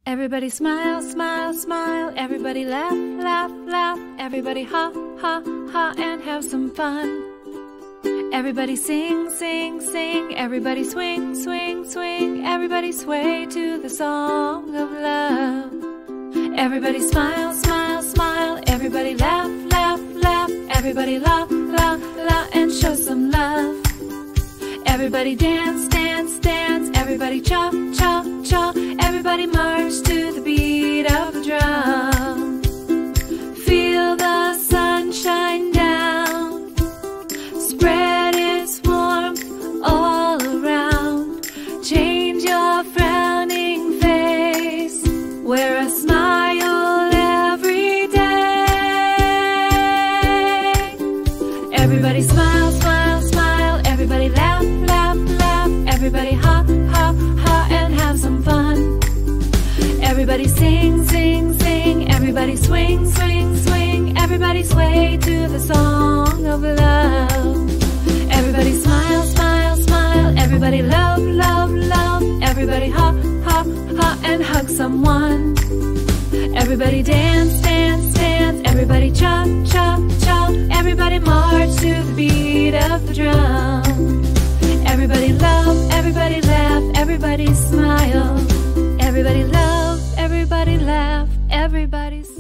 Everybody smile, smile, smile. Everybody laugh, laugh, laugh. Everybody ha, ha, ha, and have some fun. Everybody sing, sing, sing. Everybody swing, swing, swing. Everybody sway to the song of love. Everybody smile, smile, smile. Everybody laugh, laugh, laugh. Everybody la, la, la, and show some love. Everybody dance, dance, dance. Everybody cha, cha, cha. Everybody march to the beat of the drum. Feel the sunshine down. Spread its warmth all around. Change your frowning face. Wear a smile every day. Everybody smile, smile, smile. Everybody laugh, laugh, laugh. Everybody ha, ha, ha, and have some fun. Everybody sing, sing, sing. Everybody swing, swing, swing. Everybody sway to the song of love. Everybody smile, smile, smile. Everybody love, love, love. Everybody ha, ha, ha, and hug someone. Everybody dance, dance, dance. Everybody cha, cha, cha. Everybody march to the beat of the drum. Everybody love, everybody laugh, everybody smile. Everybody love, everybody laugh, everybody smile.